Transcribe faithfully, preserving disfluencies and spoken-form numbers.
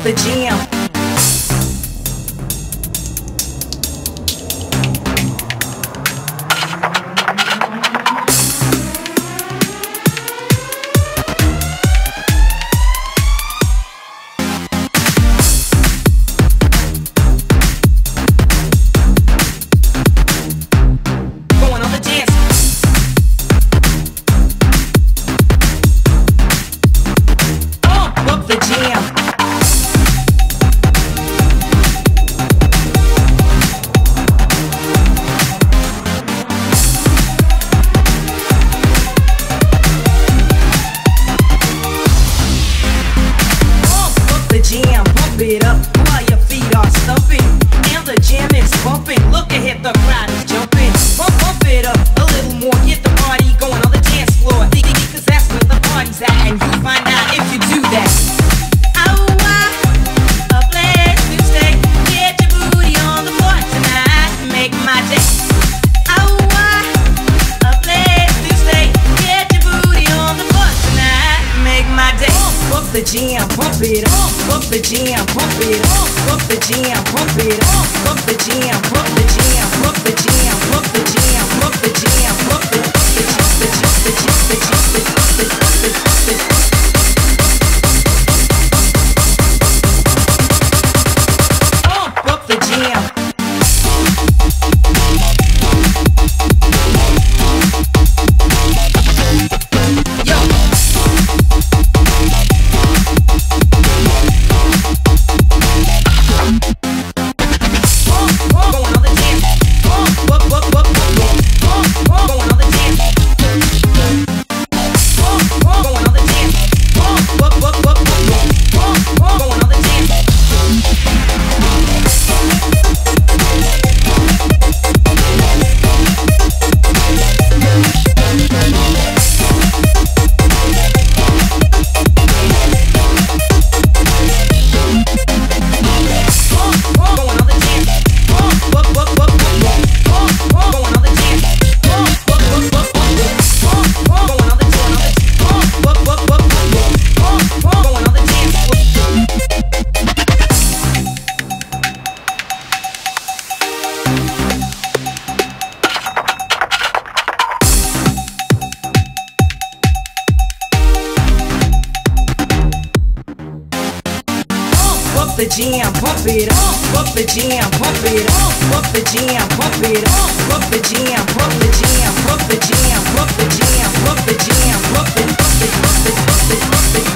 the jam. Jam, pump it up while your feet are stumping, and the jam is pumping. Look ahead, the crowd is jumping. Pump, pump it up a little more, get the party going on the dance floor. Cause that's where the party's at, and you find out if you do that. Oh, I, a place to stay. Get your booty on the floor tonight, make my day. Oh, I, a place to stay. Get your booty on the floor tonight, make my day. Pump the jam, pump it up. Pump the jam, pump it up. Pump the jam, pump it up. Pump the jam, pump the jam, pump the jam, pump the jam, pump the jam, pump the jump the jump the jump the jump the jump the jump the jump the jump the pump up the jam. Pump the jam, pump it up. Pump the jam, pump it up. Pump the jam, pump it up. Pump the jam, pump the jam, pump the jam, pump the jam, pump the jam, pump the pump the pump the pump the pump the